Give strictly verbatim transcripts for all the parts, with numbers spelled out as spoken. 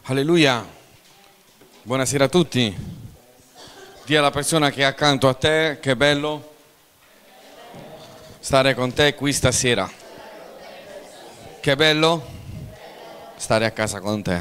Alleluia, buonasera a tutti. Dì alla persona che è accanto a te che è bello stare con te qui stasera. Che bello stare a casa con te.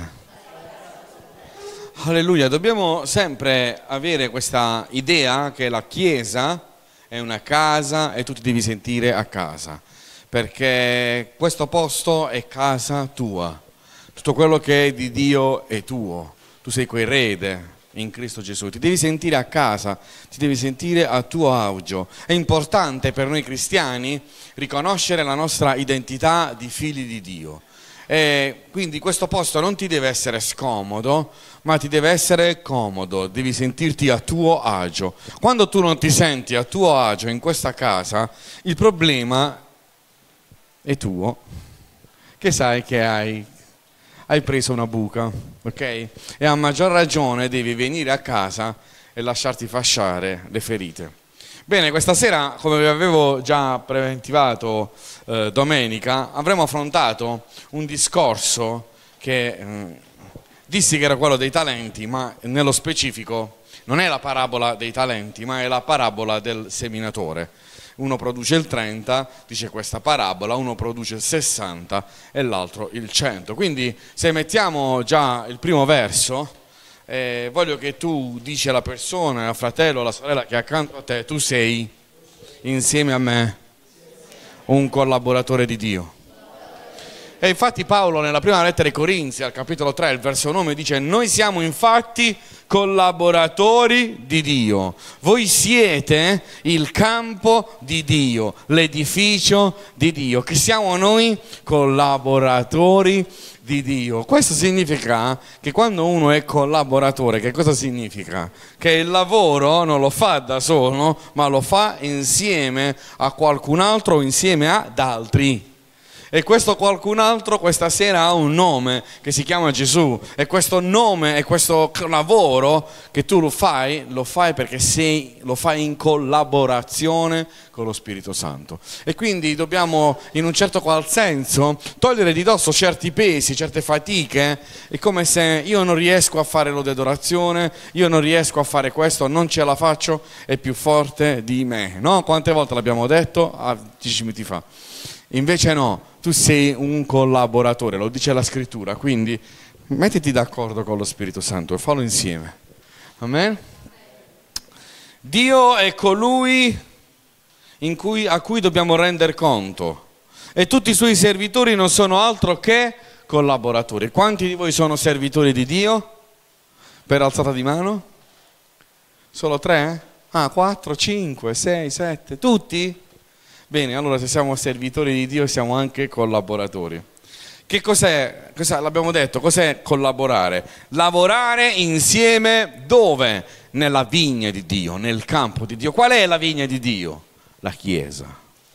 Alleluia, dobbiamo sempre avere questa idea che la Chiesa è una casa e tu ti devi sentire a casa, perché questo posto è casa tua. Tutto quello che è di Dio è tuo, tu sei coerede in Cristo Gesù, ti devi sentire a casa, ti devi sentire a tuo agio. È importante per noi cristiani riconoscere la nostra identità di figli di Dio. E quindi questo posto non ti deve essere scomodo, ma ti deve essere comodo, devi sentirti a tuo agio. Quando tu non ti senti a tuo agio in questa casa, il problema è tuo, che sai che hai hai preso una buca, ok? E a maggior ragione devi venire a casa e lasciarti fasciare le ferite. Bene, questa sera, come vi avevo già preventivato eh, domenica, avremo affrontato un discorso che eh, dissi che era quello dei talenti, ma nello specifico non è la parabola dei talenti, ma è la parabola del seminatore. Uno produce il trenta, dice questa parabola, uno produce il sessanta e l'altro il cento. Quindi se mettiamo già il primo verso, eh, voglio che tu dici alla persona, al fratello, alla sorella che è accanto a te, tu sei insieme a me un collaboratore di Dio. E infatti Paolo nella prima lettera ai Corinzi, al capitolo tre, il verso nove, dice: noi siamo infatti collaboratori di Dio. Voi siete il campo di Dio, l'edificio di Dio. Che siamo noi collaboratori di Dio. Questo significa che quando uno è collaboratore, che cosa significa? Che il lavoro non lo fa da solo, ma lo fa insieme a qualcun altro o insieme ad altri. E questo qualcun altro questa sera ha un nome che si chiama Gesù, e questo nome e questo lavoro che tu lo fai, lo fai perché sei, lo fai in collaborazione con lo Spirito Santo. E quindi dobbiamo in un certo qual senso togliere di dosso certi pesi, certe fatiche. È come se io non riesco a fare lode d'adorazione, io non riesco a fare questo, non ce la faccio, è più forte di me, no? Quante volte l'abbiamo detto? Ah, dieci minuti fa. Invece no, tu sei un collaboratore, lo dice la scrittura, quindi mettiti d'accordo con lo Spirito Santo e fallo insieme. Amen? Dio è colui in cui, a cui dobbiamo rendere conto, e tutti i suoi servitori non sono altro che collaboratori. Quanti di voi sono servitori di Dio? Per alzata di mano? Solo tre? Ah, quattro, cinque, sei, sette, tutti? Bene, allora se siamo servitori di Dio siamo anche collaboratori. Che cos'è? Cos'è? L'abbiamo detto, cos'è collaborare? Lavorare insieme dove? Nella vigna di Dio, nel campo di Dio. Qual è la vigna di Dio? La Chiesa.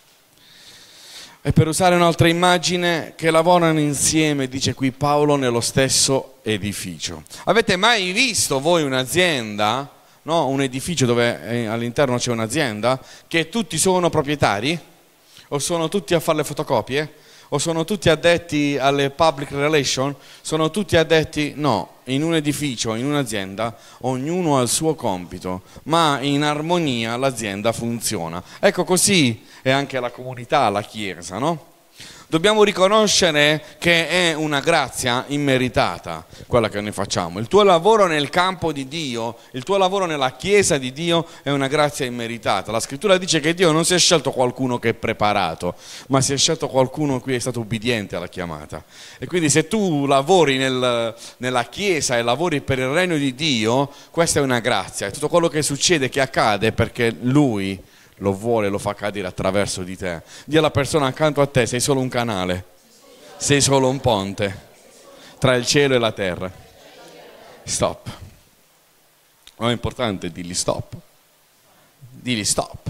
E per usare un'altra immagine, che lavorano insieme, dice qui Paolo, nello stesso edificio. Avete mai visto voi un'azienda? No, un edificio dove eh, all'interno c'è un'azienda, che tutti sono proprietari? O sono tutti a fare le fotocopie? O sono tutti addetti alle public relations? Sono tutti addetti? No, in un edificio, in un'azienda, ognuno ha il suo compito, ma in armonia l'azienda funziona. Ecco, così è anche la comunità, la Chiesa, no? Dobbiamo riconoscere che è una grazia immeritata quella che noi facciamo. Il tuo lavoro nel campo di Dio, il tuo lavoro nella Chiesa di Dio è una grazia immeritata. La scrittura dice che Dio non si è scelto qualcuno che è preparato, ma si è scelto qualcuno cui è stato ubbidiente alla chiamata. E quindi se tu lavori nel, nella Chiesa e lavori per il regno di Dio, questa è una grazia. E tutto quello che succede, che accade, è perché Lui lo vuole, lo fa cadere attraverso di te. Dì alla persona accanto a te: sei solo un canale, sei solo un ponte tra il cielo e la terra. Stop. Non è importante, digli stop. Digli stop.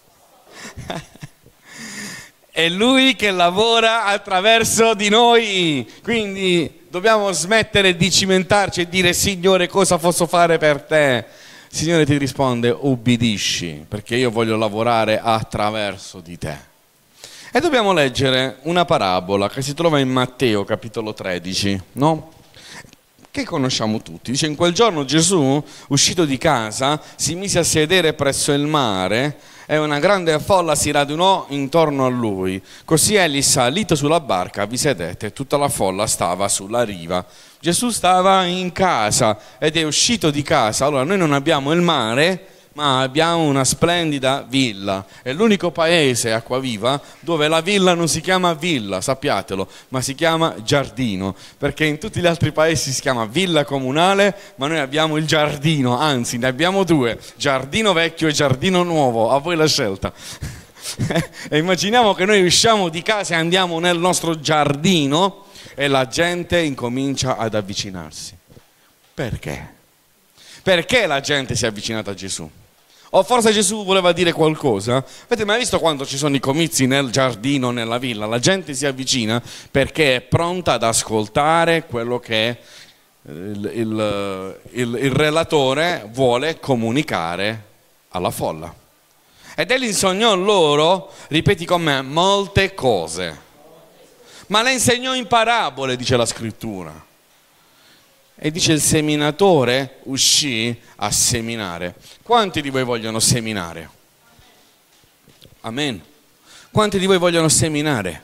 È Lui che lavora attraverso di noi, quindi dobbiamo smettere di cimentarci e dire: Signore, cosa posso fare per te? Signore ti risponde: ubbidisci, perché io voglio lavorare attraverso di te. E dobbiamo leggere una parabola che si trova in Matteo capitolo tredici, no? che conosciamo tutti. Dice: in quel giorno Gesù, uscito di casa, si mise a sedere presso il mare e una grande folla si radunò intorno a lui. Così egli, salito sulla barca, vi sedette e tutta la folla stava sulla riva. Gesù stava in casa ed è uscito di casa. Allora, noi non abbiamo il mare, ma abbiamo una splendida villa. È l'unico paese, Acquaviva, dove la villa non si chiama villa, sappiatelo, ma si chiama giardino, perché in tutti gli altri paesi si chiama villa comunale, ma noi abbiamo il giardino, anzi ne abbiamo due, giardino vecchio e giardino nuovo, a voi la scelta. E immaginiamo che noi usciamo di casa e andiamo nel nostro giardino e la gente incomincia ad avvicinarsi. Perché? Perché la gente si è avvicinata a Gesù? O forse Gesù voleva dire qualcosa? Avete mai visto quando ci sono i comizi nel giardino, nella villa? La gente si avvicina perché è pronta ad ascoltare quello che il, il, il, il relatore vuole comunicare alla folla. Ed egli insegnò loro, ripeti con me, molte cose. Ma le insegnò in parabole, dice la scrittura. E dice: il seminatore uscì a seminare. Quanti di voi vogliono seminare? Amen. Quanti di voi vogliono seminare?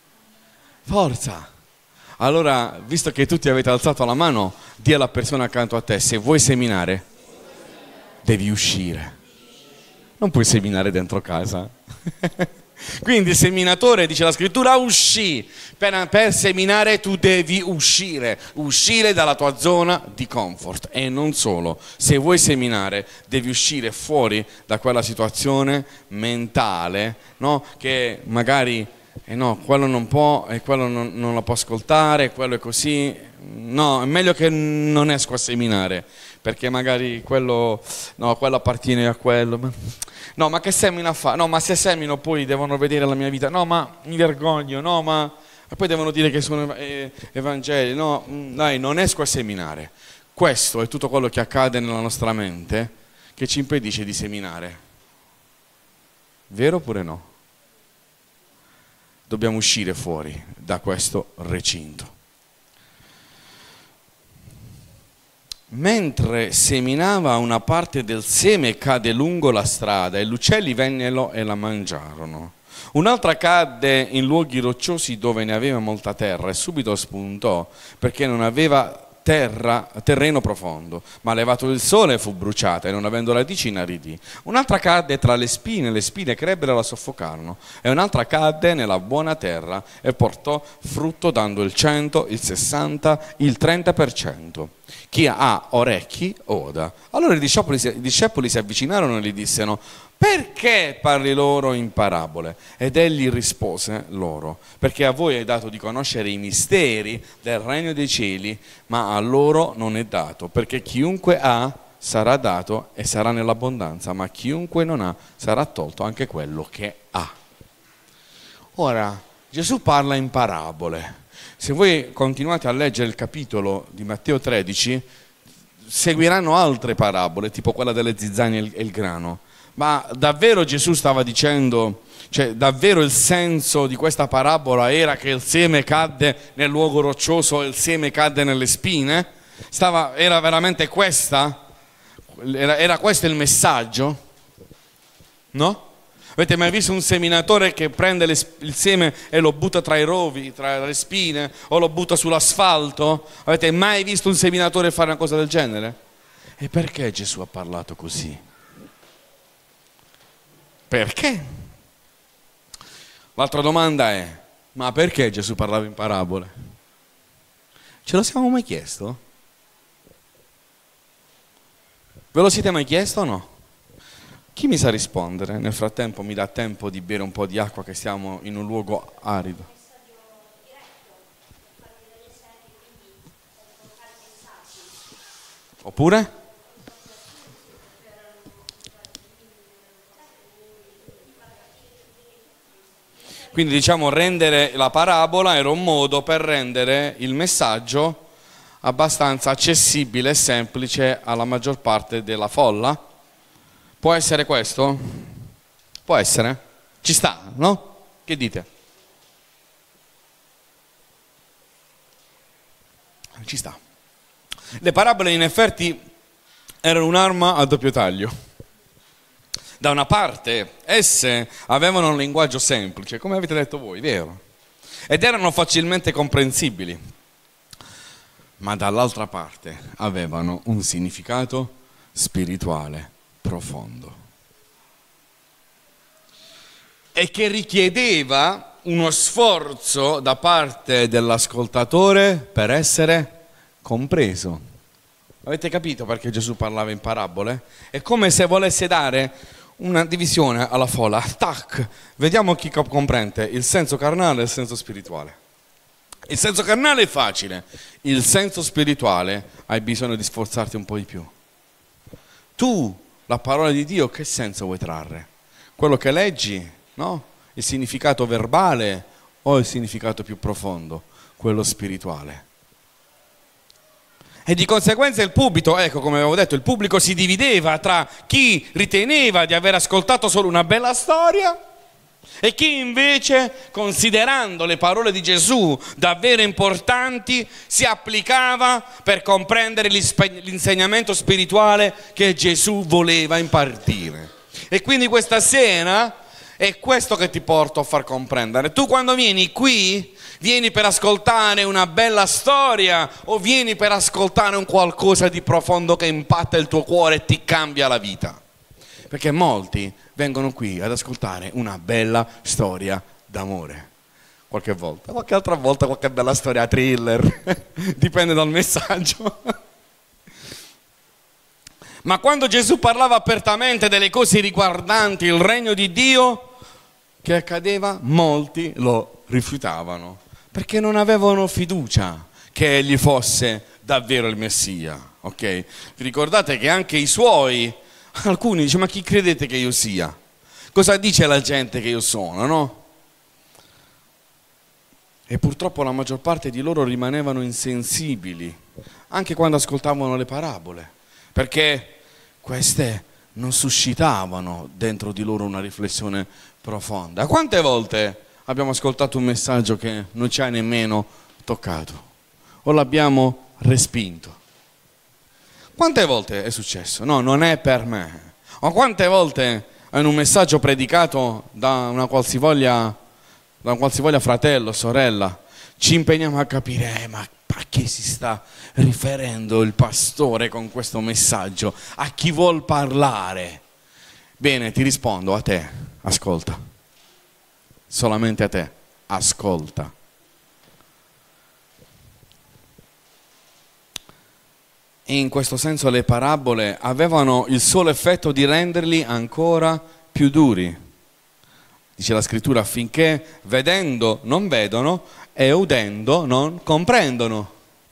Forza. Allora, visto che tutti avete alzato la mano, di alla persona accanto a te: se vuoi seminare, devi uscire. Non puoi seminare dentro casa. Quindi il seminatore, dice la scrittura, uscì. Per, per seminare tu devi uscire, uscire dalla tua zona di comfort. E non solo, se vuoi seminare devi uscire fuori da quella situazione mentale, no? Che magari, eh no, quello non può, e quello non, non la può ascoltare, quello è così. No, è meglio che non esco a seminare, perché magari quello, no, quello appartiene a quello. No, ma che semina fa? No, ma se semino poi devono vedere la mia vita. No, ma mi vergogno. No, ma e poi devono dire che sono evangeli. No, dai, non esco a seminare. Questo è tutto quello che accade nella nostra mente che ci impedisce di seminare. Vero oppure no? Dobbiamo uscire fuori da questo recinto. Mentre seminava, una parte del seme cadde lungo la strada e gli uccelli vennero e la mangiarono. Un'altra cadde in luoghi rocciosi dove ne aveva molta terra e subito spuntò, perché non aveva terra, terreno profondo, ma levato il sole fu bruciata e non avendo radici inaridì. Un'altra cadde tra le spine, le spine crebbero e la soffocarono, e un'altra cadde nella buona terra e portò frutto dando il cento, il sessanta, il trenta per cento. Chi ha orecchi oda. Allora i discepoli, i discepoli si avvicinarono e gli dissero: perché parli loro in parabole? Ed egli rispose loro: perché a voi è dato di conoscere i misteri del regno dei cieli, ma a loro non è dato, perché chiunque ha sarà dato e sarà nell'abbondanza, ma chiunque non ha sarà tolto anche quello che ha. Ora, Gesù parla in parabole. Se voi continuate a leggere il capitolo di Matteo tredici, seguiranno altre parabole, tipo quella delle zizzanie e il grano. Ma davvero Gesù stava dicendo, cioè davvero il senso di questa parabola era che il seme cadde nel luogo roccioso e il seme cadde nelle spine? Stava, era veramente questa? Era, era questo il messaggio? No? Avete mai visto un seminatore che prende le, il seme e lo butta tra i rovi, tra le spine, o lo butta sull'asfalto? Avete mai visto un seminatore fare una cosa del genere? E perché Gesù ha parlato così? Perché? L'altra domanda è: ma perché Gesù parlava in parabole? Ce lo siamo mai chiesto? Ve lo siete mai chiesto o no? Chi mi sa rispondere? Nel frattempo mi dà tempo di bere un po' di acqua, che siamo in un luogo arido. Oppure? Quindi diciamo rendere la parabola era un modo per rendere il messaggio abbastanza accessibile e semplice alla maggior parte della folla. Può essere questo? Può essere? Ci sta, no? Che dite? Ci sta. Le parabole in effetti erano un'arma a doppio taglio. Da una parte esse avevano un linguaggio semplice, come avete detto voi, vero? Ed erano facilmente comprensibili, ma dall'altra parte avevano un significato spirituale profondo e che richiedeva uno sforzo da parte dell'ascoltatore per essere compreso. Avete capito perché Gesù parlava in parabole? È come se volesse dare una divisione alla folla. Tac, vediamo chi comprende il senso carnale e il senso spirituale. Il senso carnale è facile, il senso spirituale hai bisogno di sforzarti un po' di più. Tu, la parola di Dio, che senso vuoi trarre? Quello che leggi, no? Il significato verbale o il significato più profondo, quello spirituale? E di conseguenza il pubblico, ecco come avevo detto, il pubblico si divideva tra chi riteneva di aver ascoltato solo una bella storia e chi invece, considerando le parole di Gesù davvero importanti, si applicava per comprendere l'insegnamento spirituale che Gesù voleva impartire. E quindi questa sera è questo che ti porto a far comprendere. Tu quando vieni qui, vieni per ascoltare una bella storia o vieni per ascoltare un qualcosa di profondo che impatta il tuo cuore e ti cambia la vita? Perché molti vengono qui ad ascoltare una bella storia d'amore. Qualche volta, qualche altra volta qualche bella storia thriller, dipende dal messaggio. Ma quando Gesù parlava apertamente delle cose riguardanti il regno di Dio, che accadeva? Molti lo rifiutavano, perché non avevano fiducia che egli fosse davvero il Messia, ok? Vi ricordate che anche i suoi, alcuni dicono, ma chi credete che io sia? Cosa dice la gente che io sono, no? E purtroppo la maggior parte di loro rimanevano insensibili, anche quando ascoltavano le parabole, perché queste non suscitavano dentro di loro una riflessione profonda. Quante volte abbiamo ascoltato un messaggio che non ci ha nemmeno toccato o l'abbiamo respinto? Quante volte è successo? No, non è per me. O quante volte in un messaggio predicato da una qualsivoglia, da un qualsivoglia fratello, sorella, ci impegniamo a capire, eh, ma a chi si sta riferendo il pastore con questo messaggio? A chi vuol parlare? Bene, ti rispondo, a te, ascolta. Solamente a te, ascolta. E in questo senso le parabole avevano il solo effetto di renderli ancora più duri. Dice la scrittura, affinché vedendo non vedono e udendo non comprendono.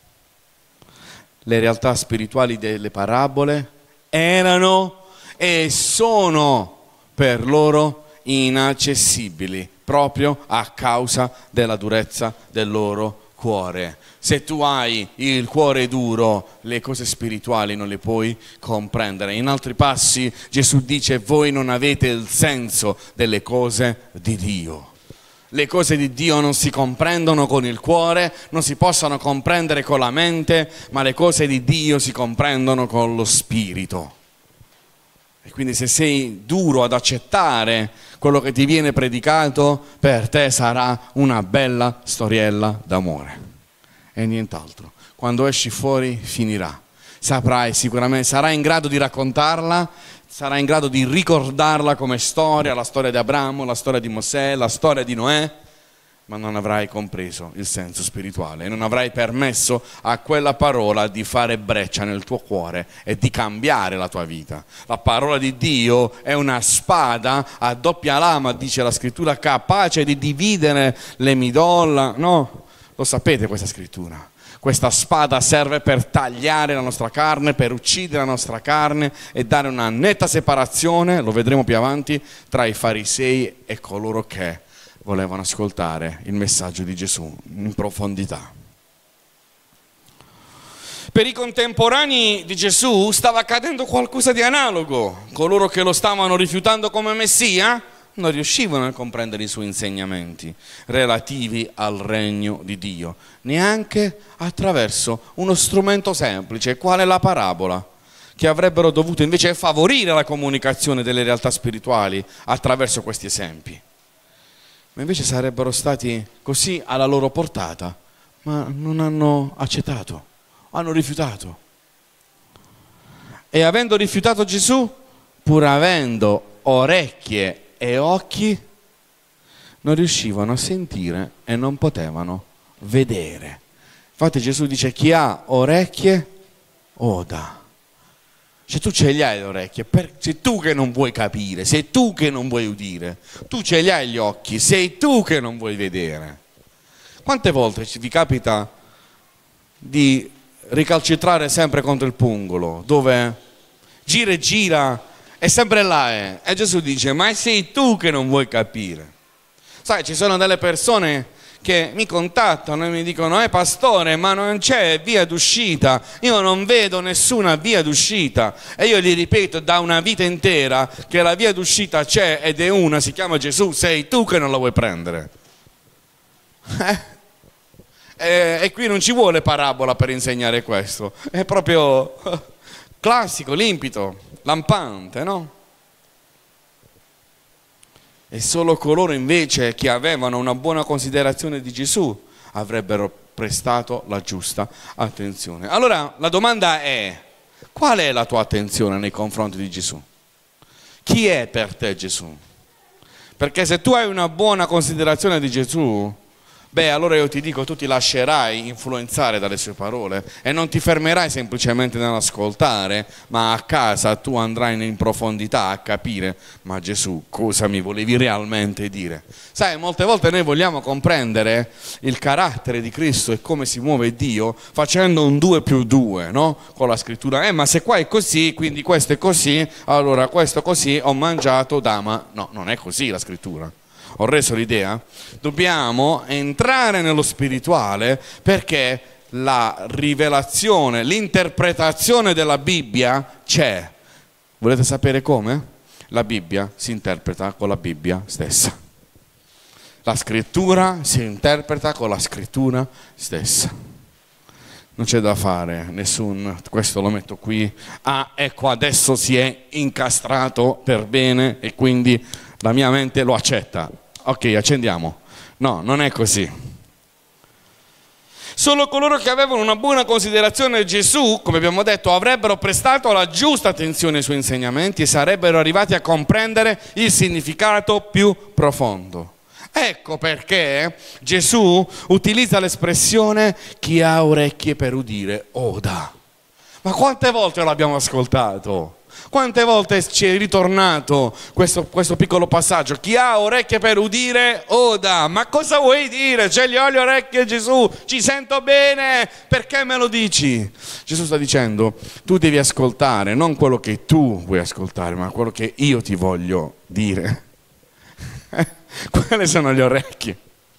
Le realtà spirituali delle parabole erano e sono per loro inaccessibili, proprio a causa della durezza del loro cuore. Se tu hai il cuore duro, le cose spirituali non le puoi comprendere. In altri passi Gesù dice, voi non avete il senso delle cose di Dio. Le cose di Dio non si comprendono con il cuore, non si possono comprendere con la mente, ma le cose di Dio si comprendono con lo spirito. E quindi se sei duro ad accettare quello che ti viene predicato, per te sarà una bella storiella d'amore e nient'altro. Quando esci fuori finirà. Saprai sicuramente, sarai in grado di raccontarla, sarai in grado di ricordarla come storia, la storia di Abramo, la storia di Mosè, la storia di Noè, ma non avrai compreso il senso spirituale e non avrai permesso a quella parola di fare breccia nel tuo cuore e di cambiare la tua vita. La parola di Dio è una spada a doppia lama, dice la scrittura, capace di dividere le midolla. No, lo sapete questa scrittura. Questa spada serve per tagliare la nostra carne, per uccidere la nostra carne e dare una netta separazione, lo vedremo più avanti, tra i farisei e coloro che volevano ascoltare il messaggio di Gesù in profondità. Per i contemporanei di Gesù stava accadendo qualcosa di analogo. Coloro che lo stavano rifiutando come Messia non riuscivano a comprendere i suoi insegnamenti relativi al regno di Dio, neanche attraverso uno strumento semplice, quale la parabola, che avrebbero dovuto invece favorire la comunicazione delle realtà spirituali attraverso questi esempi. Ma invece sarebbero stati così alla loro portata, ma non hanno accettato, hanno rifiutato. E avendo rifiutato Gesù, pur avendo orecchie e occhi, non riuscivano a sentire e non potevano vedere. Infatti Gesù dice: chi ha orecchie oda. Cioè tu ce le hai le orecchie, per... sei tu che non vuoi capire, sei tu che non vuoi udire, tu ce li hai gli occhi, sei tu che non vuoi vedere. Quante volte vi capita di ricalcitrare sempre contro il pungolo, dove gira e gira e sempre là è, e Gesù dice: ma sei tu che non vuoi capire. Sai, ci sono delle persone che mi contattano e mi dicono: eh pastore, ma non c'è via d'uscita, io non vedo nessuna via d'uscita. E io gli ripeto da una vita intera che la via d'uscita c'è ed è una, si chiama Gesù, sei tu che non la vuoi prendere. Eh? E, e qui non ci vuole parabola per insegnare questo, è proprio classico, limpido, lampante, no? E solo coloro invece che avevano una buona considerazione di Gesù avrebbero prestato la giusta attenzione. Allora la domanda è: qual è la tua attenzione nei confronti di Gesù? Chi è per te Gesù? Perché se tu hai una buona considerazione di Gesù, beh, allora io ti dico, tu ti lascerai influenzare dalle sue parole e non ti fermerai semplicemente nell'ascoltare, ma a casa tu andrai in profondità a capire: ma Gesù, cosa mi volevi realmente dire? Sai, molte volte noi vogliamo comprendere il carattere di Cristo e come si muove Dio facendo un due più due, no? Con la scrittura: eh, ma se qua è così, quindi questo è così, allora questo così, ho mangiato da... Ma no, non è così la scrittura. Ho reso l'idea? Dobbiamo entrare nello spirituale, perché la rivelazione, l'interpretazione della Bibbia c'è. Volete sapere come? La Bibbia si interpreta con la Bibbia stessa. La scrittura si interpreta con la scrittura stessa. Non c'è da fare, nessun, questo lo metto qui, ah ecco adesso si è incastrato per bene e quindi la mia mente lo accetta. Ok, accendiamo. No, non è così. Solo coloro che avevano una buona considerazione di Gesù, come abbiamo detto, avrebbero prestato la giusta attenzione ai suoi insegnamenti e sarebbero arrivati a comprendere il significato più profondo. Ecco perché Gesù utilizza l'espressione: chi ha orecchie per udire oda. Ma quante volte l'abbiamo ascoltato? Quante volte ci è ritornato questo, questo piccolo passaggio? Chi ha orecchie per udire oda. Ma cosa vuoi dire? Ce li ho le orecchie, Gesù, ci sento bene, perché me lo dici? Gesù sta dicendo: tu devi ascoltare non quello che tu vuoi ascoltare, ma quello che io ti voglio dire. Quelle sono le orecchie.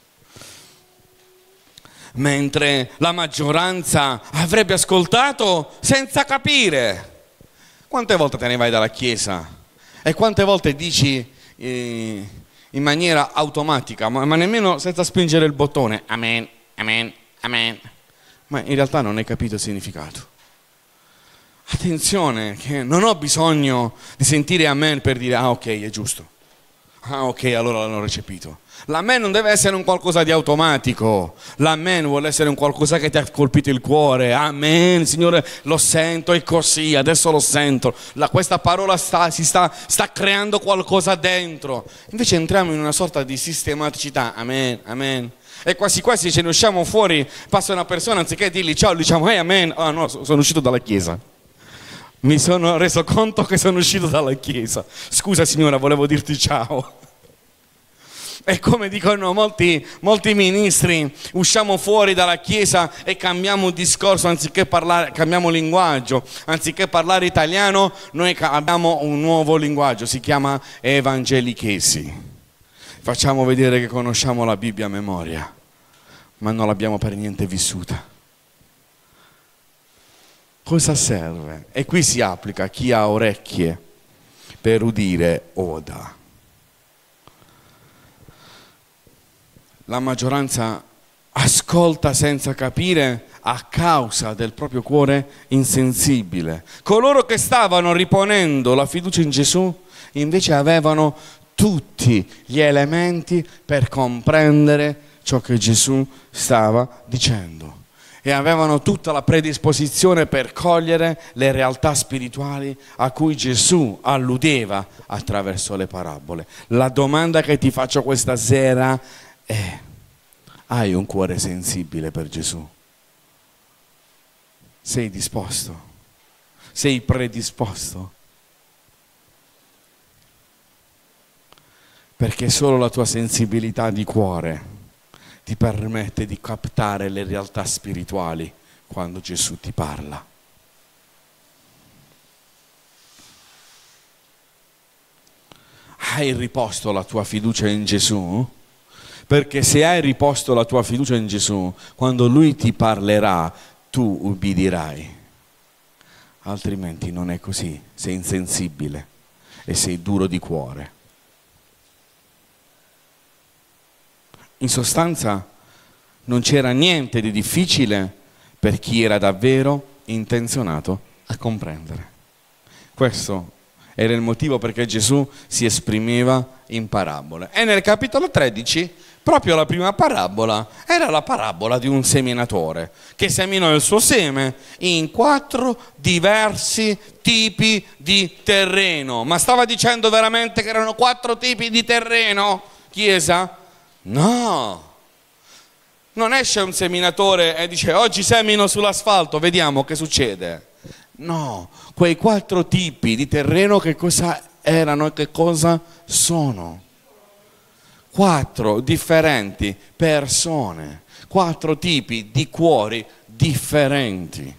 Mentre la maggioranza avrebbe ascoltato senza capire. Quante volte te ne vai dalla chiesa e quante volte dici eh, in maniera automatica, ma, ma nemmeno senza spingere il bottone: amen, amen, amen, ma in realtà non hai capito il significato. Attenzione, che non ho bisogno di sentire amen per dire: ah ok, è giusto, ah ok, allora l'hanno recepito. L'amen non deve essere un qualcosa di automatico, l'amen vuole essere un qualcosa che ti ha colpito il cuore. Amen, Signore, lo sento, è così, adesso lo sento. La, questa parola sta, si sta, sta creando qualcosa dentro. Invece entriamo in una sorta di sistematicità: amen, amen. E quasi quasi ce ne usciamo fuori, passa una persona, anziché dirgli ciao, diciamo: hey, amen. Ah no, sono uscito dalla chiesa. Mi sono reso conto che sono uscito dalla chiesa. Scusa signora, volevo dirti ciao. E come dicono molti, molti ministri, usciamo fuori dalla chiesa e cambiamo discorso, anziché parlare, cambiamo linguaggio, anziché parlare italiano, noi abbiamo un nuovo linguaggio, si chiama evangelichesi. Facciamo vedere che conosciamo la Bibbia a memoria, ma non l'abbiamo per niente vissuta. Cosa serve? E qui si applica: chi ha orecchie per udire oda. la maggioranza ascolta senza capire a causa del proprio cuore insensibile. Coloro che stavano riponendo la fiducia in Gesù invece avevano tutti gli elementi per comprendere ciò che Gesù stava dicendo e avevano tutta la predisposizione per cogliere le realtà spirituali a cui Gesù alludeva attraverso le parabole. La domanda che ti faccio questa sera è: hai un cuore sensibile per Gesù? Sei disposto? Sei predisposto? Perché solo la tua sensibilità di cuore ti permette di captare le realtà spirituali quando Gesù ti parla. Hai riposto la tua fiducia in Gesù? Perché se hai riposto la tua fiducia in Gesù, quando Lui ti parlerà, tu ubbidirai. Altrimenti non è così, sei insensibile e sei duro di cuore. In sostanza non c'era niente di difficile per chi era davvero intenzionato a comprendere. Questo era il motivo perché Gesù si esprimeva in parabole. E nel capitolo tredici, proprio la prima parabola, era la parabola di un seminatore che seminò il suo seme in quattro diversi tipi di terreno. Ma stava dicendo veramente che erano quattro tipi di terreno, Chiesa? No, non esce un seminatore e dice oggi semino sull'asfalto, vediamo che succede. No, quei quattro tipi di terreno che cosa erano e che cosa sono? Quattro differenti persone, quattro tipi di cuori differenti.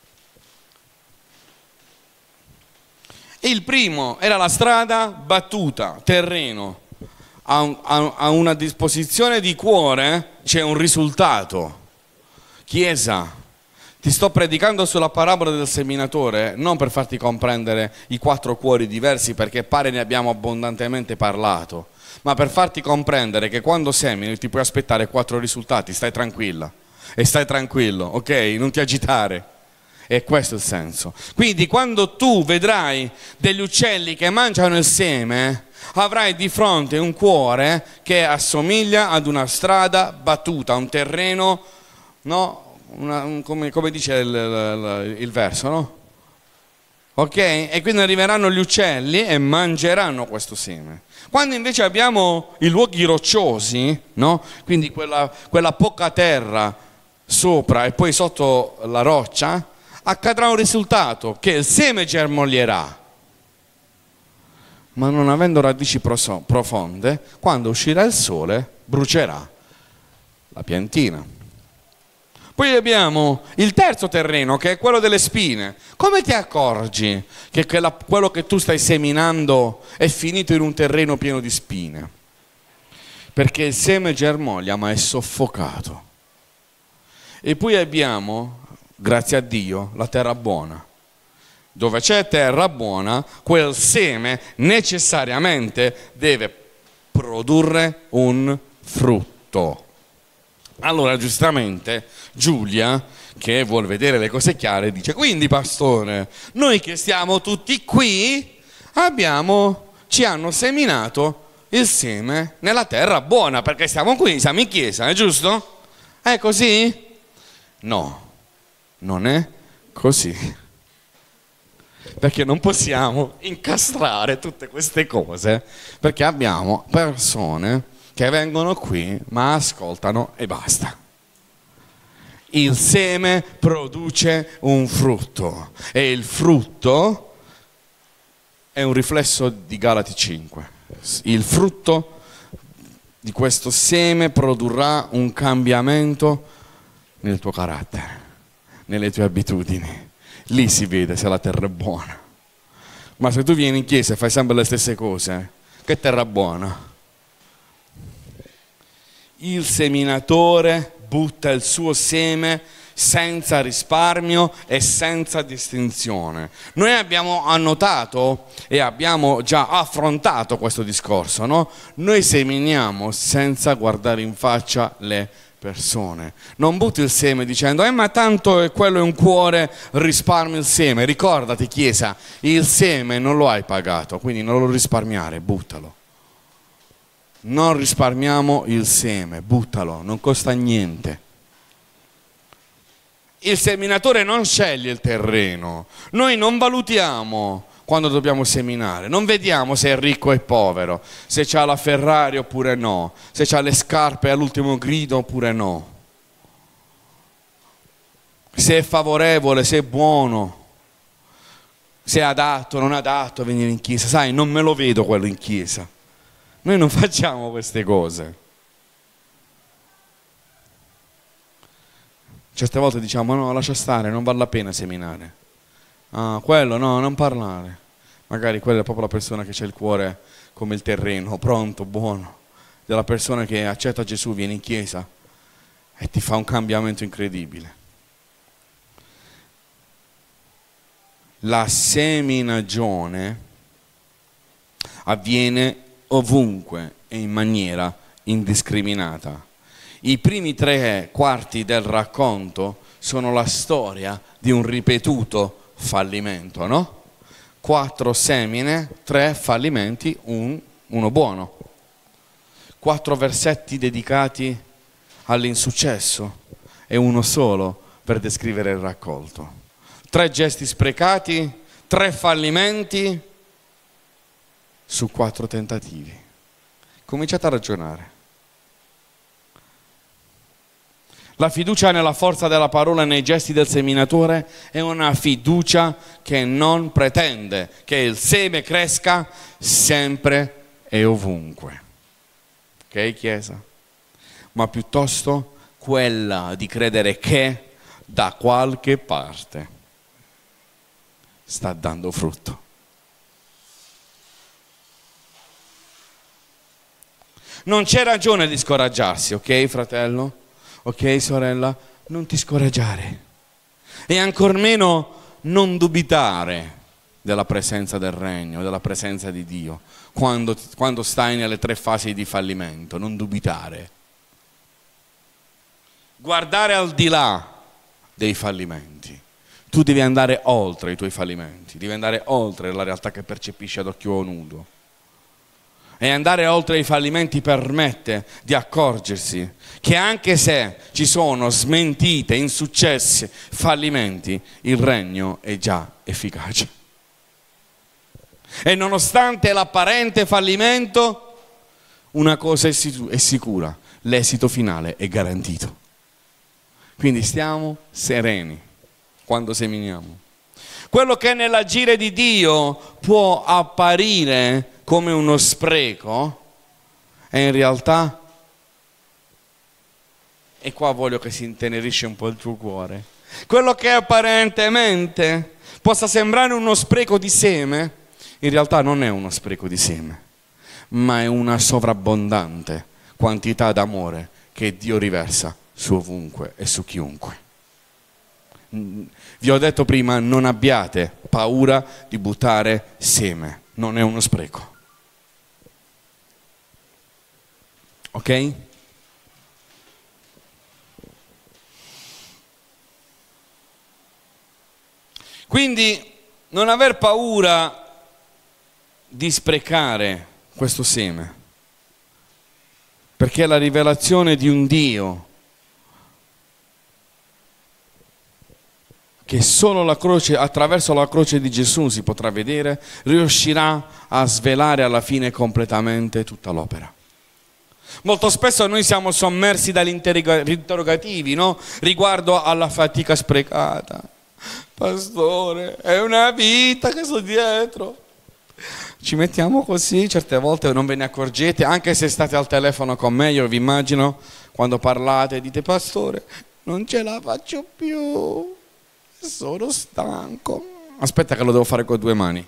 Il primo era la strada battuta, terreno. A una disposizione di cuore c'è un risultato. Chiesa, ti sto predicando sulla parabola del seminatore non per farti comprendere i quattro cuori diversi, perché pare ne abbiamo abbondantemente parlato, ma per farti comprendere che quando semini ti puoi aspettare quattro risultati. Stai tranquilla e stai tranquillo, ok? Non ti agitare. E questo è il senso. Quindi quando tu vedrai degli uccelli che mangiano il seme, avrai di fronte un cuore che assomiglia ad una strada battuta, un terreno, no? Una, un, come, come dice il, il, il verso, no? Ok? E quindi arriveranno gli uccelli e mangeranno questo seme. Quando invece abbiamo i luoghi rocciosi, no? Quindi quella, quella poca terra sopra e poi sotto la roccia, accadrà un risultato, che il seme germoglierà, ma non avendo radici profonde, quando uscirà il sole brucerà la piantina. Poi abbiamo il terzo terreno, che è quello delle spine. Come ti accorgi che quella, quello che tu stai seminando è finito in un terreno pieno di spine? Perché il seme germoglia ma è soffocato. E poi abbiamo, grazie a Dio, la terra buona. Dove c'è terra buona, quel seme necessariamente deve produrre un frutto. Allora, giustamente, Giulia, che vuol vedere le cose chiare, dice: quindi, pastore, noi che stiamo tutti qui, abbiamo, ci hanno seminato il seme nella terra buona, perché stiamo qui, siamo in chiesa, è giusto? È così? No, non è così. Perché non possiamo incastrare tutte queste cose, perché abbiamo persone che vengono qui ma ascoltano e basta. Il seme produce un frutto e il frutto è un riflesso di Galati cinque. Il frutto di questo seme produrrà un cambiamento nel tuo carattere, nelle tue abitudini. Lì si vede se la terra è buona. Ma se tu vieni in chiesa e fai sempre le stesse cose, che terra buona? Il seminatore butta il suo seme senza risparmio e senza distinzione. Noi abbiamo annotato e abbiamo già affrontato questo discorso, no? Noi seminiamo senza guardare in faccia le persone. Non butti il seme dicendo eh ma tanto è quello è un cuore, risparmi il seme. Ricordati, Chiesa, il seme non lo hai pagato, quindi non lo risparmiare, buttalo. Non risparmiamo il seme, buttalo, non costa niente. Il seminatore non sceglie il terreno, noi non valutiamo quando dobbiamo seminare, non vediamo se è ricco e povero, se c'ha la Ferrari oppure no, se c'ha le scarpe all'ultimo grido oppure no, se è favorevole, se è buono, se è adatto o non adatto a venire in chiesa. Sai, non me lo vedo quello in chiesa. Noi non facciamo queste cose. Certe volte diciamo no, lascia stare, non vale la pena seminare. Ah, quello no, non parlare. Magari quella è proprio la persona che c'ha il cuore come il terreno, pronto, buono. Della persona che accetta Gesù, viene in chiesa e ti fa un cambiamento incredibile. La seminagione avviene ovunque e in maniera indiscriminata. I primi tre quarti del racconto sono la storia di un ripetuto fallimento, no? Quattro semine, tre fallimenti, un, uno buono. Quattro versetti dedicati all'insuccesso e uno solo per descrivere il raccolto. Tre gesti sprecati, tre fallimenti su quattro tentativi. Cominciate a ragionare. La fiducia nella forza della parola e nei gesti del seminatore è una fiducia che non pretende che il seme cresca sempre e ovunque. Ok, Chiesa? Ma piuttosto quella di credere che da qualche parte sta dando frutto. Non c'è ragione di scoraggiarsi, ok, fratello? Ok, sorella, non ti scoraggiare e ancor meno non dubitare della presenza del regno, della presenza di Dio quando, quando stai nelle tre fasi di fallimento. Non dubitare, guardare al di là dei fallimenti. Tu devi andare oltre i tuoi fallimenti, devi andare oltre la realtà che percepisci ad occhio nudo. E andare oltre i fallimenti permette di accorgersi che anche se ci sono smentite, insuccessi, fallimenti, il regno è già efficace. E nonostante l'apparente fallimento, una cosa è sicura, l'esito finale è garantito. Quindi stiamo sereni quando seminiamo. Quello che nell'agire di Dio può apparire come uno spreco, e in realtà, e qua voglio che si intenerisce un po' il tuo cuore, quello che apparentemente possa sembrare uno spreco di seme, in realtà non è uno spreco di seme, ma è una sovrabbondante quantità d'amore che Dio riversa su ovunque e su chiunque. Vi ho detto prima, non abbiate paura di buttare seme, non è uno spreco. Ok? Quindi non aver paura di sprecare questo seme, perché la rivelazione di un Dio che solo la croce, attraverso la croce di Gesù si potrà vedere, riuscirà a svelare alla fine completamente tutta l'opera. Molto spesso noi siamo sommersi dagli interrogativi, no? Riguardo alla fatica sprecata. Pastore, è una vita che sto dietro. Ci mettiamo così, certe volte non ve ne accorgete, anche se state al telefono con me, io vi immagino quando parlate, dite pastore, non ce la faccio più, sono stanco. Aspetta che lo devo fare con due mani.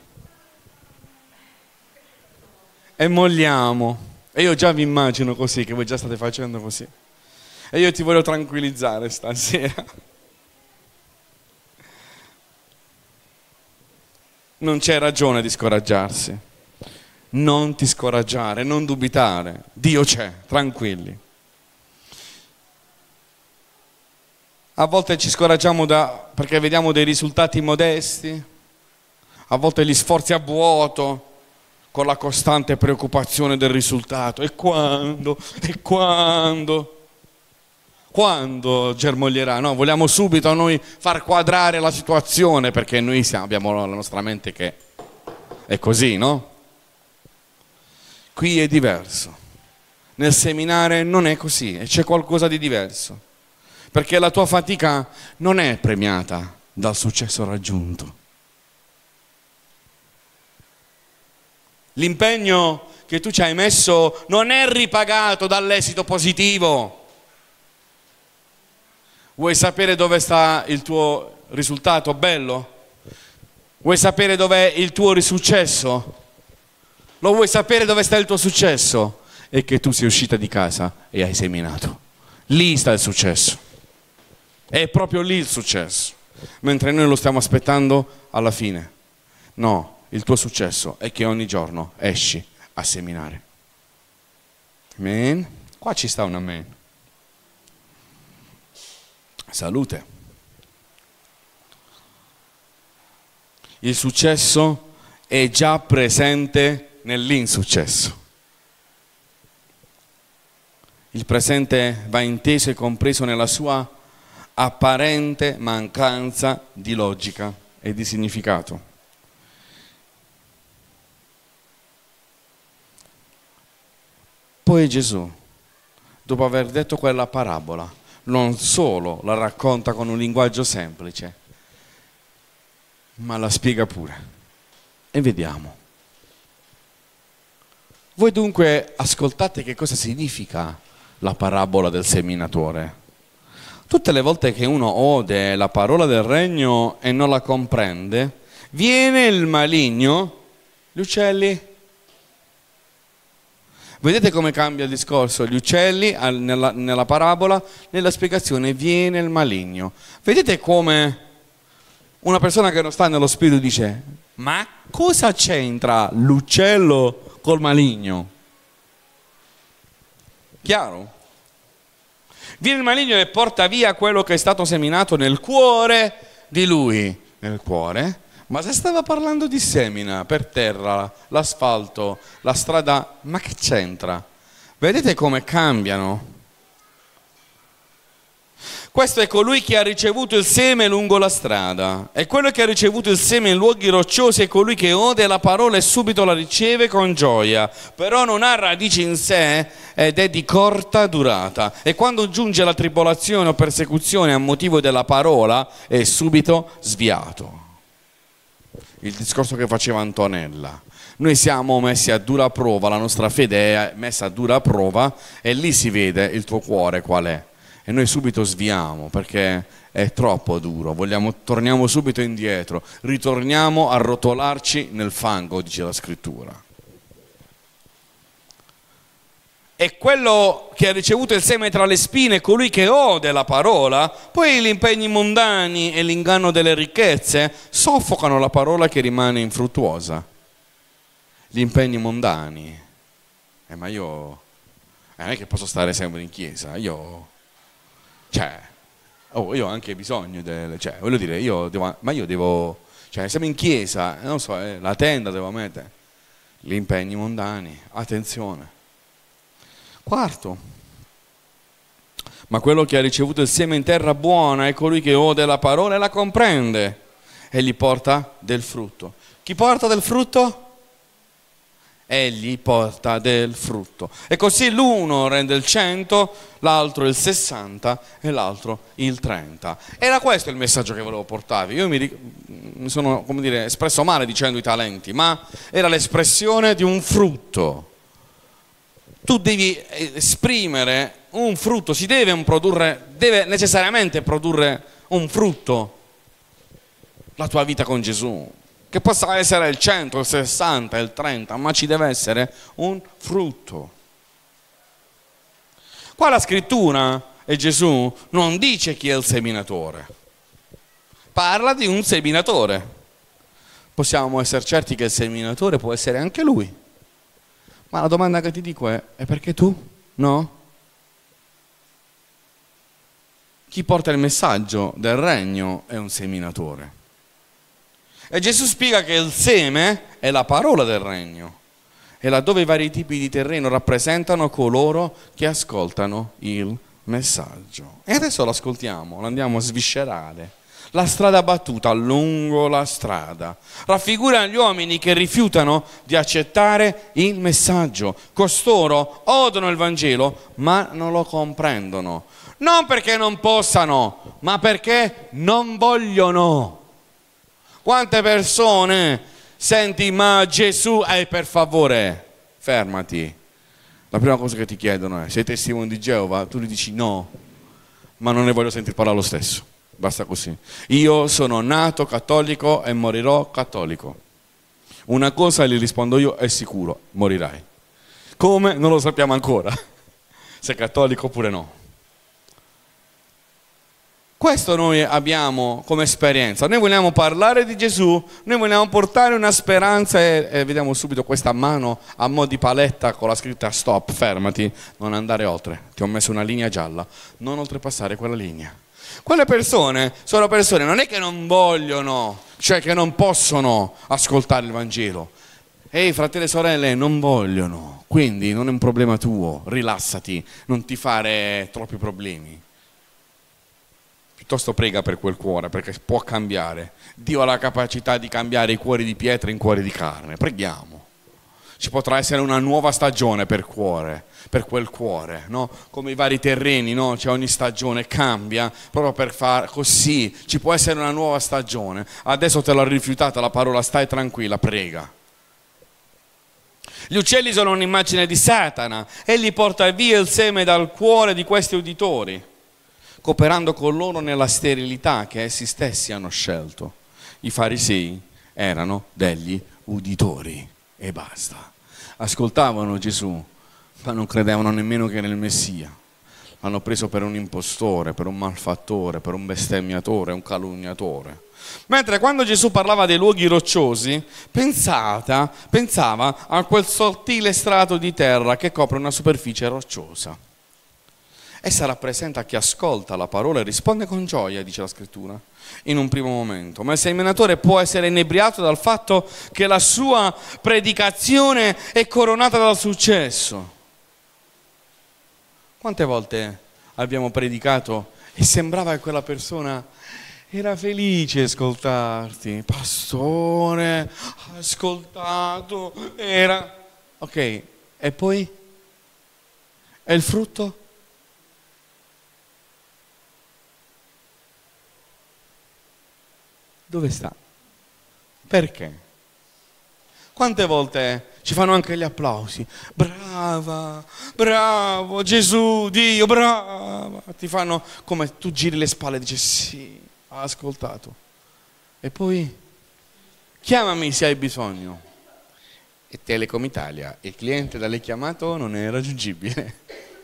E molliamo. E io già vi immagino così, che voi già state facendo così. E io ti voglio tranquillizzare stasera. non c'è ragione di scoraggiarsi. Non ti scoraggiare, non dubitare. Dio c'è, tranquilli. A volte ci scoraggiamo da, perché vediamo dei risultati modesti, a volte gli sforzi a vuoto, con la costante preoccupazione del risultato. E quando? E quando? Quando germoglierà? No, vogliamo subito noi far quadrare la situazione, perché noi siamo, abbiamo la nostra mente che è così, no? Qui è diverso. Nel seminare non è così, e c'è qualcosa di diverso. Perché la tua fatica non è premiata dal successo raggiunto. L'impegno che tu ci hai messo non è ripagato dall'esito positivo. Vuoi sapere dove sta il tuo risultato bello? Vuoi sapere dov'è il tuo risuccesso? Lo vuoi sapere dove sta il tuo successo? È che tu sei uscita di casa e hai seminato. Lì sta il successo. È proprio lì il successo. Mentre noi lo stiamo aspettando alla fine. No, il tuo successo è che ogni giorno esci a seminare. Amen? Qua ci sta un amen. Salute. Il successo è già presente nell'insuccesso. Il presente va inteso e compreso nella sua apparente mancanza di logica e di significato. Poi Gesù, dopo aver detto quella parabola, non solo la racconta con un linguaggio semplice, ma la spiega pure. E vediamo. Voi dunque ascoltate che cosa significa la parabola del seminatore. Tutte le volte che uno ode la parola del regno e non la comprende, viene il maligno, gli uccelli. Vedete come cambia il discorso? Gli uccelli nella, nella parabola, nella spiegazione viene il maligno. Vedete come una persona che non sta nello spirito dice: ma cosa c'entra l'uccello col maligno? Chiaro? Viene il maligno e porta via quello che è stato seminato nel cuore di lui. Nel cuore? Ma se stava parlando di semina per terra, l'asfalto, la strada, ma che c'entra? Vedete come cambiano? Questo è colui che ha ricevuto il seme lungo la strada, e quello che ha ricevuto il seme in luoghi rocciosi è colui che ode la parola e subito la riceve con gioia, però non ha radici in sé ed è di corta durata, e quando giunge la tribolazione o persecuzione a motivo della parola è subito sviato. Il discorso che faceva Antonella: noi siamo messi a dura prova, la nostra fede è messa a dura prova, e lì si vede il tuo cuore qual è. E noi subito sviamo perché è troppo duro, vogliamo, torniamo subito indietro, ritorniamo a rotolarci nel fango, dice la scrittura. E quello che ha ricevuto il seme tra le spine è colui che ode la parola, poi gli impegni mondani e l'inganno delle ricchezze soffocano la parola che rimane infruttuosa. Gli impegni mondani. Eh, ma io eh, non è che posso stare sempre in chiesa, io... Cioè, oh, io ho anche bisogno del, cioè, voglio dire, io devo, ma io devo, cioè, siamo in chiesa, non so, eh, la tenda devo mettere, gli impegni mondani, attenzione. Quarto, ma quello che ha ricevuto il seme in terra buona è colui che ode la parola e la comprende e gli porta del frutto. Chi porta del frutto? Egli porta del frutto. E così l'uno rende il cento, l'altro il sessanta e l'altro il trenta. Era questo il messaggio che volevo portarvi. Io mi, mi sono, come dire, espresso male dicendo i talenti, ma era l'espressione di un frutto. Tu devi esprimere un frutto, si deve produrre, deve necessariamente produrre un frutto la tua vita con Gesù. Che possa essere il cento, il sessanta, il trenta, ma ci deve essere un frutto. Qua la scrittura e Gesù non dice chi è il seminatore, parla di un seminatore. possiamo essere certi che il seminatore può essere anche lui. Ma la domanda che ti dico è, è perché tu? No? Chi porta il messaggio del regno è un seminatore. E Gesù spiega che il seme è la parola del regno. E laddove i vari tipi di terreno rappresentano coloro che ascoltano il messaggio. E adesso lo ascoltiamo, lo andiamo a sviscerare. La strada battuta lungo la strada raffigura gli uomini che rifiutano di accettare il messaggio. Costoro odono il Vangelo ma non lo comprendono. Non perché non possano, ma perché non vogliono. Quante persone senti, ma Gesù, eh, per favore, fermati. La prima cosa che ti chiedono è, sei testimone di Geova? Tu gli dici no, ma non ne voglio sentire parlare lo stesso. Basta così. Io sono nato cattolico e morirò cattolico. Una cosa gli rispondo io, è sicuro, morirai. Come? Non lo sappiamo ancora. Se è cattolico oppure no. Questo noi abbiamo come esperienza. Noi vogliamo parlare di Gesù, noi vogliamo portare una speranza e, e vediamo subito questa mano a mo' di paletta con la scritta stop, fermati, non andare oltre. Ti ho messo una linea gialla, non oltrepassare quella linea. Quelle persone sono persone, non è che non vogliono, cioè che non possono ascoltare il Vangelo. Ehi, fratelli e sorelle, non vogliono, quindi non è un problema tuo, rilassati, non ti fare troppi problemi. Piuttosto prega per quel cuore, perché può cambiare. Dio ha la capacità di cambiare i cuori di pietra in cuori di carne. Preghiamo. Ci potrà essere una nuova stagione per cuore, per quel cuore, no? Come i vari terreni, no? Cioè ogni stagione cambia, proprio per far così. Ci può essere una nuova stagione. Adesso te l'ho rifiutata la parola, stai tranquilla, prega. Gli uccelli sono un'immagine di Satana. Egli porta via il seme dal cuore di questi uditori, cooperando con loro nella sterilità che essi stessi hanno scelto. I farisei erano degli uditori e basta. Ascoltavano Gesù, ma non credevano nemmeno che era il Messia. L'hanno preso per un impostore, per un malfattore, per un bestemmiatore, un calunniatore. Mentre quando Gesù parlava dei luoghi rocciosi, pensata, pensava a quel sottile strato di terra che copre una superficie rocciosa. Essa rappresenta chi ascolta la parola e risponde con gioia, dice la scrittura, in un primo momento. Ma il seminatore può essere inebriato dal fatto che la sua predicazione è coronata dal successo. Quante volte abbiamo predicato e sembrava che quella persona era felice di ascoltarti? Pastore, ha ascoltato, era... Ok, e poi? E il frutto? Dove sta? Perché? Quante volte ci fanno anche gli applausi? Brava, bravo, Gesù, Dio, brava. Ti fanno come tu giri le spalle e dici sì, ha ascoltato. E poi chiamami se hai bisogno. E Telecom Italia, il cliente da lei chiamato non è raggiungibile.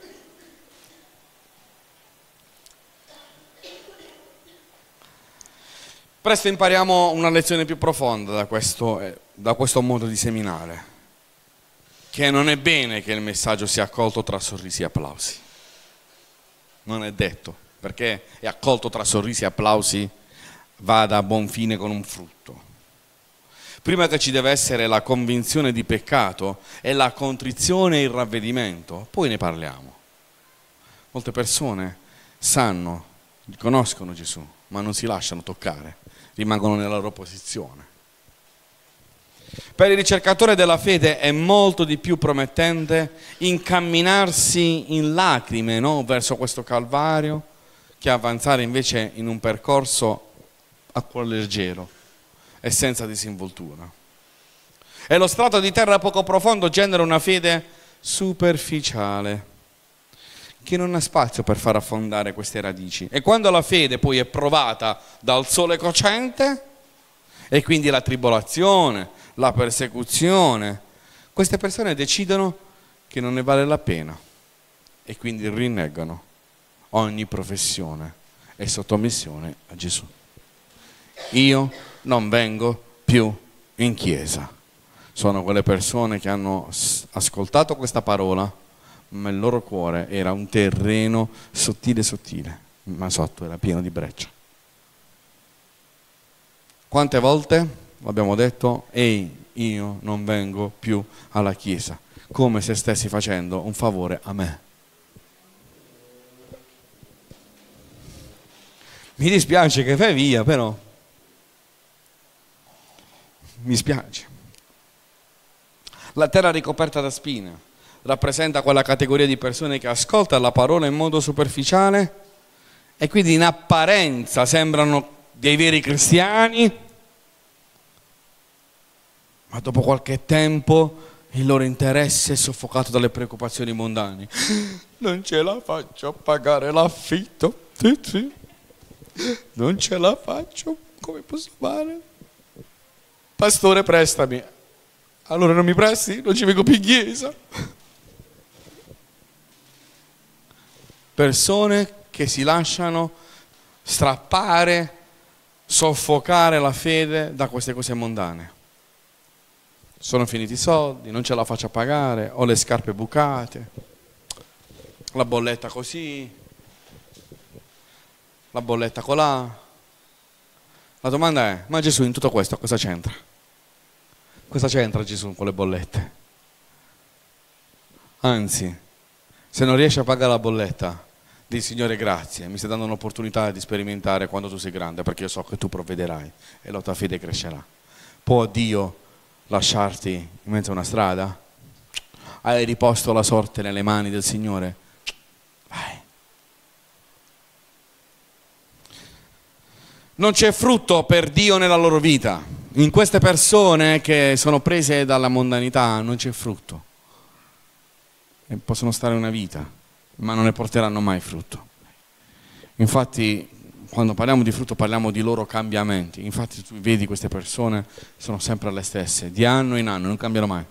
Presto impariamo una lezione più profonda da questo, eh, da questo modo di seminare, che non è bene che il messaggio sia accolto tra sorrisi e applausi. Non è detto, perché è accolto tra sorrisi e applausi, vada a buon fine con un frutto. Prima che ci deve essere la convinzione di peccato e la contrizione e il ravvedimento, poi ne parliamo. Molte persone sanno, conoscono Gesù, ma non si lasciano toccare, rimangono nella loro posizione. Per il ricercatore della fede è molto di più promettente incamminarsi in lacrime, no? verso questo Calvario, che avanzare invece in un percorso a cuore leggero e senza disinvoltura. E lo strato di terra poco profondo genera una fede superficiale, che non ha spazio per far affondare queste radici. E quando la fede poi è provata dal sole cocente, e quindi la tribolazione, la persecuzione, queste persone decidono che non ne vale la pena e quindi rinnegano ogni professione e sottomissione a Gesù. Io non vengo più in chiesa. Sono quelle persone che hanno ascoltato questa parola, ma il loro cuore era un terreno sottile sottile, ma sotto era pieno di breccia. Quante volte abbiamo detto, ehi, io non vengo più alla chiesa, come se stessi facendo un favore a me. Mi dispiace che vai via, però mi spiace. La terra ricoperta da spine rappresenta quella categoria di persone che ascoltano la parola in modo superficiale e quindi in apparenza sembrano dei veri cristiani, ma dopo qualche tempo il loro interesse è soffocato dalle preoccupazioni mondane. Non ce la faccio a pagare l'affitto, sì, sì. Non ce la faccio, come posso fare? Pastore, prestami. Allora non mi presti? Non ci vengo più in chiesa. Persone che si lasciano strappare, soffocare la fede da queste cose mondane. Sono finiti i soldi, non ce la faccio a pagare, ho le scarpe bucate, la bolletta così, la bolletta colà. La domanda è, ma Gesù in tutto questo cosa c'entra? Cosa c'entra Gesù con le bollette? Anzi, se non riesci a pagare la bolletta, di Signore grazie, mi stai dando un'opportunità di sperimentare quando tu sei grande, perché io so che tu provvederai e la tua fede crescerà. Può Dio lasciarti in mezzo a una strada? Hai riposto la sorte nelle mani del Signore? Vai. Non c'è frutto per Dio nella loro vita. In queste persone che sono prese dalla mondanità non c'è frutto. E possono stare una vita, ma non ne porteranno mai frutto. Infatti, quando parliamo di frutto parliamo di loro cambiamenti. Infatti tu vedi queste persone sono sempre le stesse, di anno in anno, non cambiano mai.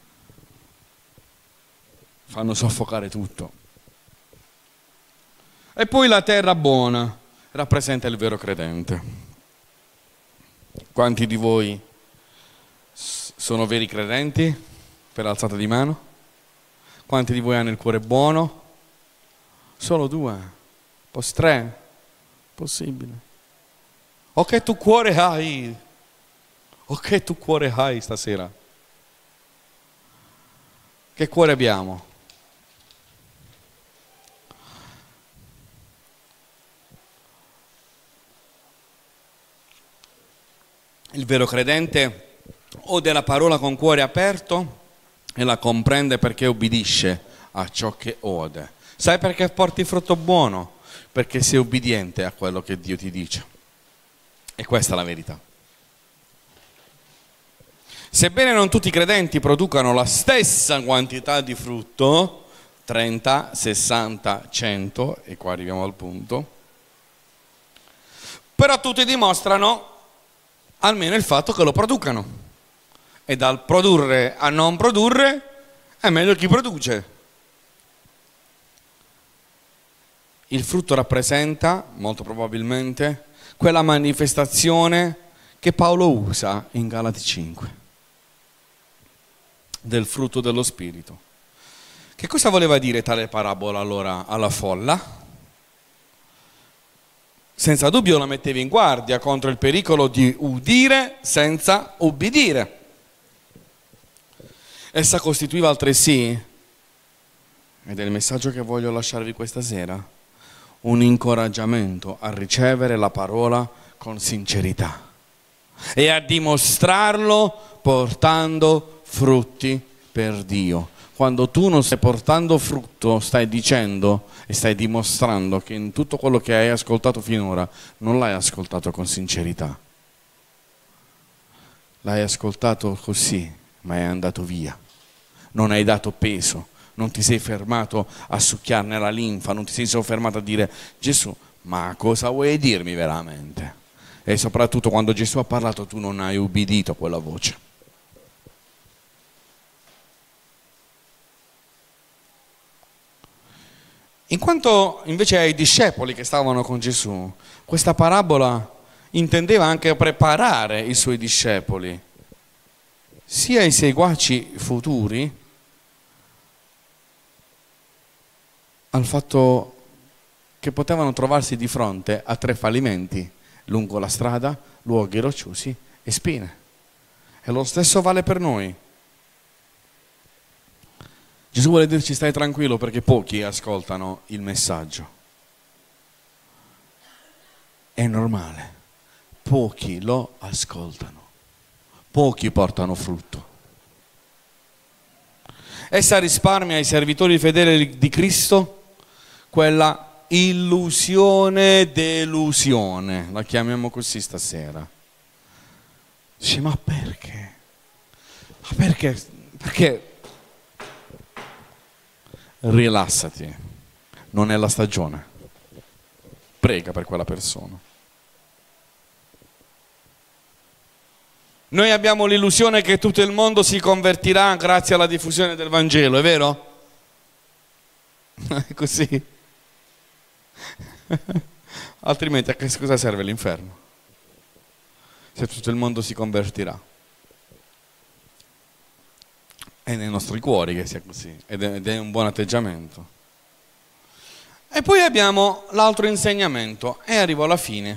Fanno soffocare tutto. E poi la terra buona rappresenta il vero credente. Quanti di voi sono veri credenti? Per alzata di mano. Quanti di voi hanno il cuore buono? Solo due, forse tre, possibile. O che tu cuore hai? O che tu cuore hai stasera? Che cuore abbiamo? Il vero credente ode la parola con cuore aperto e la comprende perché obbedisce a ciò che ode. Sai perché porti frutto buono? Perché sei obbediente a quello che Dio ti dice. E questa è la verità. Sebbene non tutti i credenti producano la stessa quantità di frutto, trenta, sessanta, cento, e qua arriviamo al punto, però tutti dimostrano almeno il fatto che lo producano. E dal produrre a non produrre è meglio chi produce. Il frutto rappresenta, molto probabilmente, quella manifestazione che Paolo usa in Galati cinque, del frutto dello Spirito. Che cosa voleva dire tale parabola allora alla folla? Senza dubbio la mettevi in guardia contro il pericolo di udire senza ubbidire. Essa costituiva altresì, ed è il messaggio che voglio lasciarvi questa sera, un incoraggiamento a ricevere la parola con sincerità e a dimostrarlo portando frutti per Dio. Quando tu non stai portando frutto, stai dicendo e stai dimostrando che in tutto quello che hai ascoltato finora non l'hai ascoltato con sincerità. L'hai ascoltato così, ma è andato via. Non hai dato peso, non ti sei fermato a succhiarne la linfa, non ti sei soffermato a dire Gesù, ma cosa vuoi dirmi veramente? E soprattutto quando Gesù ha parlato tu non hai ubbidito a quella voce. In quanto invece ai discepoli che stavano con Gesù, questa parabola intendeva anche preparare i suoi discepoli sia i seguaci futuri al fatto che potevano trovarsi di fronte a tre fallimenti lungo la strada, luoghi rocciosi e spine. E lo stesso vale per noi. Gesù vuole dirci: stai tranquillo, perché pochi ascoltano il messaggio. È normale, pochi lo ascoltano, pochi portano frutto. Essa risparmia ai servitori fedeli di Cristo quella illusione delusione, la chiamiamo così stasera. Dice: ma perché? Ma perché? Perché? Rilassati, non è la stagione. Prega per quella persona. Noi abbiamo l'illusione che tutto il mondo si convertirà grazie alla diffusione del Vangelo, è vero? È così. Altrimenti a che cosa serve l'inferno? Se tutto il mondo si convertirà. È nei nostri cuori che sia così, ed è, ed è un buon atteggiamento. E poi abbiamo l'altro insegnamento, e arrivo alla fine.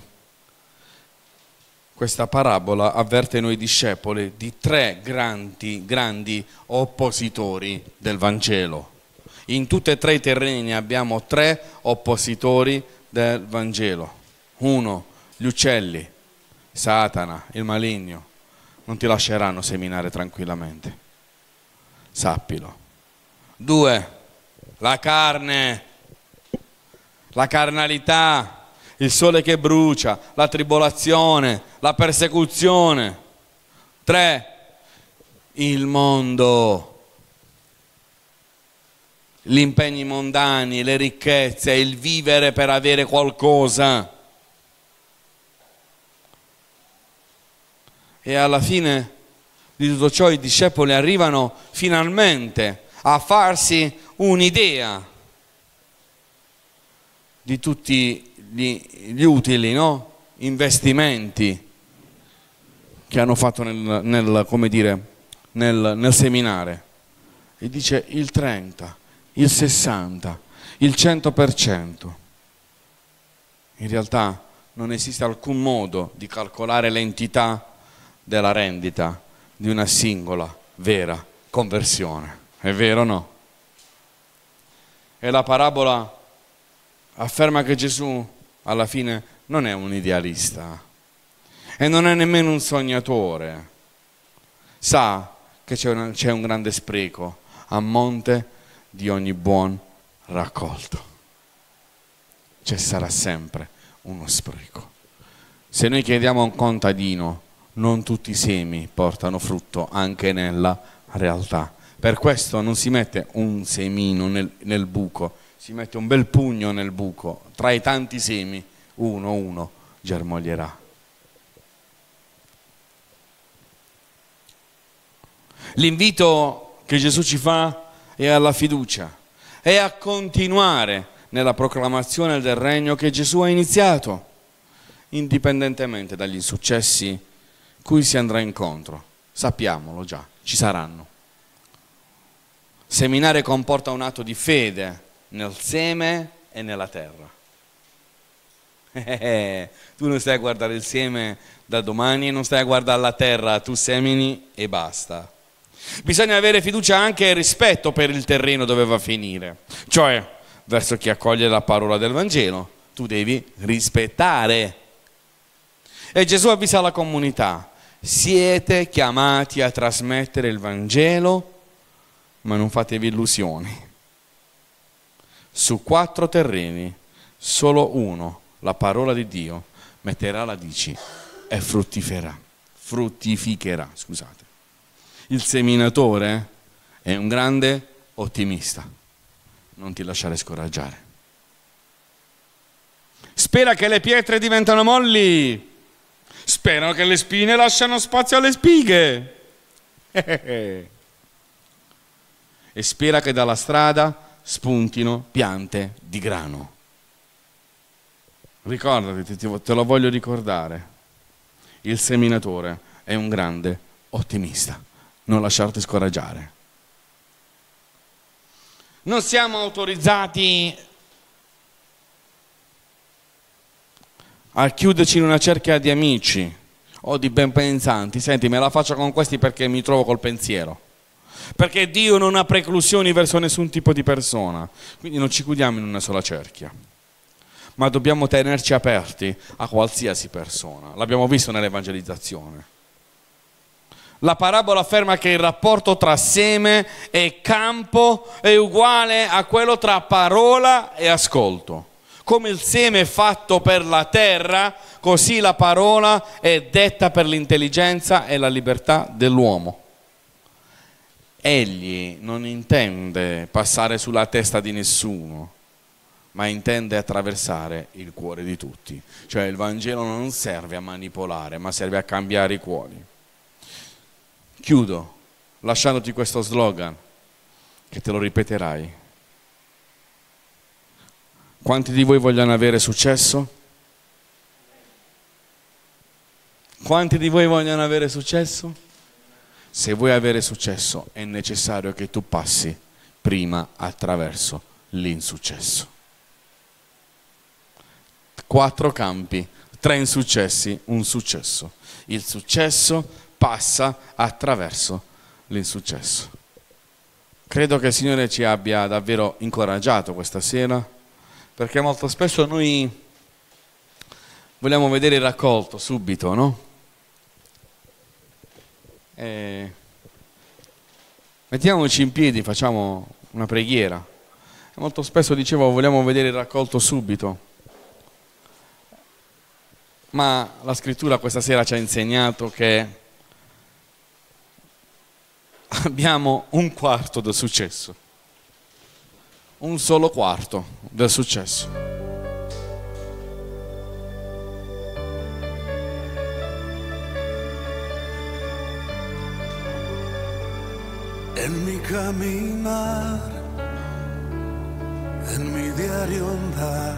Questa parabola avverte noi discepoli di tre grandi, grandi oppositori del Vangelo. In tutti e tre i terreni abbiamo tre oppositori del Vangelo. Uno, gli uccelli, Satana, il maligno, non ti lasceranno seminare tranquillamente. Sappilo. Due, la carne, la carnalità, il sole che brucia, la tribolazione, la persecuzione. Tre, il mondo, gli impegni mondani, le ricchezze, il vivere per avere qualcosa. E alla fine di tutto ciò i discepoli arrivano finalmente a farsi un'idea di tutti gli, gli utili, no? investimenti che hanno fatto nel, nel, come dire, nel, nel seminare. E dice il trenta, il sessanta, il cento per cento. In realtà non esiste alcun modo di calcolare l'entità della rendita di una singola vera conversione. È vero o no? E la parabola afferma che Gesù alla fine non è un idealista e non è nemmeno un sognatore. Sa che c'è, una, c'è un grande spreco a monte di ogni buon raccolto. Ci sarà sempre uno spreco. Se noi chiediamo a un contadino, non tutti i semi portano frutto anche nella realtà. Per questo non si mette un semino nel, nel buco, si mette un bel pugno nel buco. Tra i tanti semi, uno uno germoglierà. L'invito che Gesù ci fa è alla fiducia, è a continuare nella proclamazione del regno che Gesù ha iniziato, indipendentemente dagli insuccessi cui si andrà incontro. Sappiamolo già, ci saranno. Seminare comporta un atto di fede nel seme e nella terra. Eh, tu non stai a guardare il seme da domani e non stai a guardare la terra, tu semini e basta. Bisogna avere fiducia anche e rispetto per il terreno dove va a finire, cioè verso chi accoglie la parola del Vangelo. Tu devi rispettare. E Gesù avvisa la comunità: siete chiamati a trasmettere il Vangelo, ma non fatevi illusioni. Su quattro terreni, solo uno, la parola di Dio, metterà radici e fruttiferà, fruttificherà, scusate. Il seminatore è un grande ottimista. Non ti lasciare scoraggiare. Spera che le pietre diventano molli. Spera che le spine lasciano spazio alle spighe. E spera che dalla strada spuntino piante di grano. Ricordati, te lo voglio ricordare. Il seminatore è un grande ottimista. non lasciarti scoraggiare. Non siamo autorizzati a chiuderci in una cerchia di amici o di ben pensanti. Senti, me la faccio con questi perché mi trovo col pensiero. Perché Dio non ha preclusioni verso nessun tipo di persona. Quindi non ci chiudiamo in una sola cerchia. Ma dobbiamo tenerci aperti a qualsiasi persona. L'abbiamo visto nell'evangelizzazione. La parabola afferma che il rapporto tra seme e campo è uguale a quello tra parola e ascolto. Come il seme è fatto per la terra, così la parola è detta per l'intelligenza e la libertà dell'uomo. Egli non intende passare sulla testa di nessuno, ma intende attraversare il cuore di tutti. Cioè il Vangelo non serve a manipolare, ma serve a cambiare i cuori. Chiudo lasciandoti questo slogan, che te lo ripeterai. Quanti di voi vogliono avere successo? Quanti di voi vogliono avere successo? Se vuoi avere successo è necessario che tu passi prima attraverso l'insuccesso. Quattro campi, tre insuccessi, un successo. Il successo passa attraverso l'insuccesso. Credo che il Signore ci abbia davvero incoraggiato questa sera, perché molto spesso noi vogliamo vedere il raccolto subito, no? E mettiamoci in piedi, facciamo una preghiera. E molto spesso dicevo vogliamo vedere il raccolto subito, ma la scrittura questa sera ci ha insegnato che abbiamo un quarto del successo, un solo quarto del successo. En mi caminar, en mi diario andar,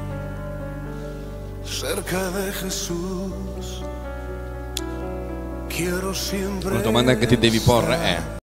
cerca de Jesús, quiero siempre. La domanda che ti devi porre è: